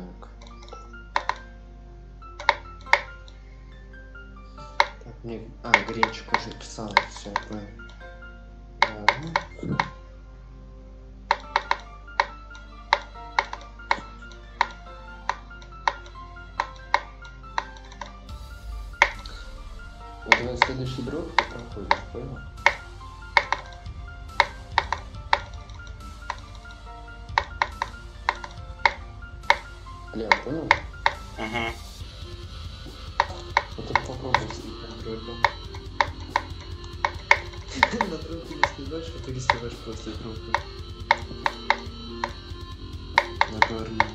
Так. Так, мне... А, гречку уже писал, все, понял. Ладно. Вот давай следующий дров и проходим, понял? Бля, понял? Угу. Вот только попробуй слепить дробью. На трубке не сливаешь, а ты не сливаешь после трубки. На горну.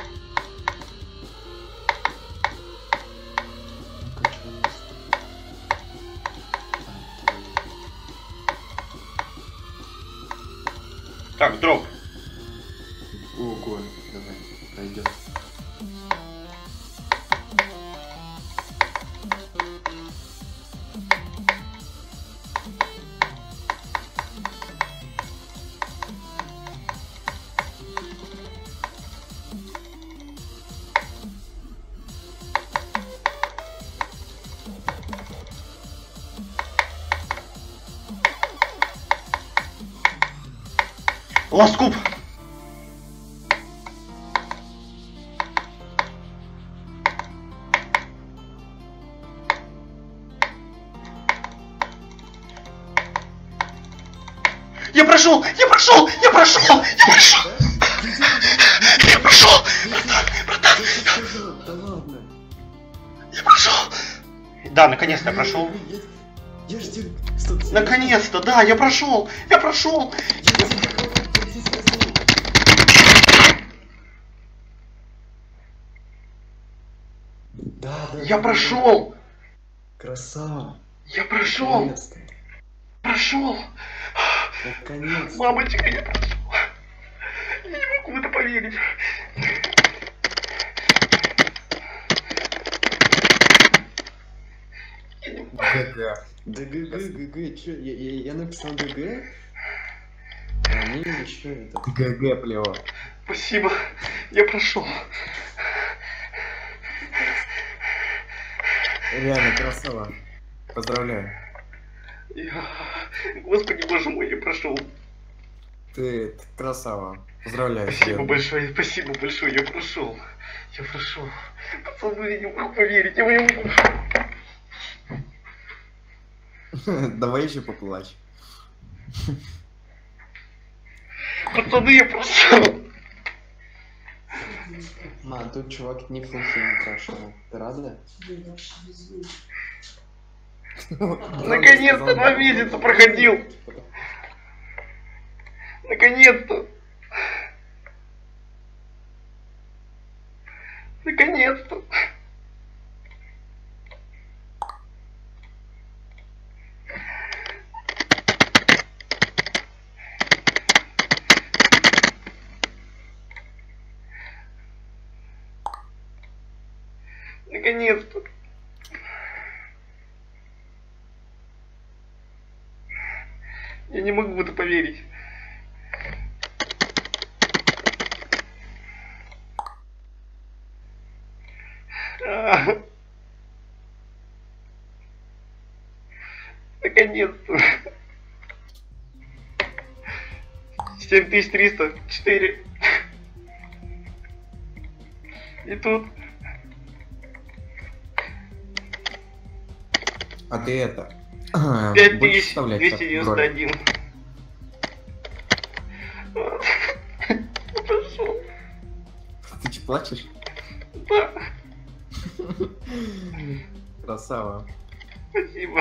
Так, дроп. Ого, давай, пройдем. Ласкуп. Я прошел! Я прошел! Я прошел! Я прошел! Я прошел! Братан! Да ладно. Я прошел! Да, наконец-то я прошел. Я ж тебе... Стоп, Наконец-то, да, я прошел! Я прошел! Да, да. Я прошел! Красава. Я прошел! Наконец-то. Прошел! Наконец-то. Мамочка, я прошел! Я не могу в это поверить! ГГ. Да ГГ, чё? Я написал ГГ? А они еще это... ГГ, плево. Спасибо, я прошел. Реально красава. Поздравляю. Господи, боже мой, я прошел. Ты красава. Поздравляю. Спасибо большое, я прошел. Я прошел. Пацаны, я не могу поверить, я не могу. Давай еще поплачь. Пацаны, я прошел. Ма, тут чувак не фулхейм прошел. Ты рада? Наконец-то 2 месяца проходил. Наконец-то. Наконец-то. Наконец-то. Я не могу в это поверить. Наконец-то. 7304. И тут. А ты это... 5291. Пошел. Ты че, плачешь? Да. Красава. Спасибо.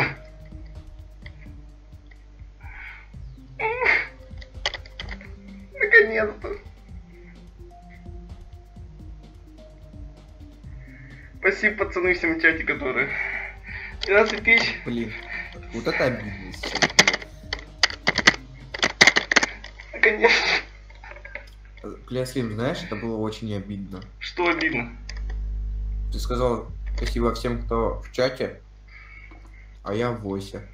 Наконец-то. Спасибо, пацаны, всем в чате, которые. 12 тысяч. Блин. Вот это обидно сейчас. Наконец-то. Пляслим, знаешь, это было очень обидно. Что обидно? Ты сказал спасибо всем, кто в чате, а я в войсе.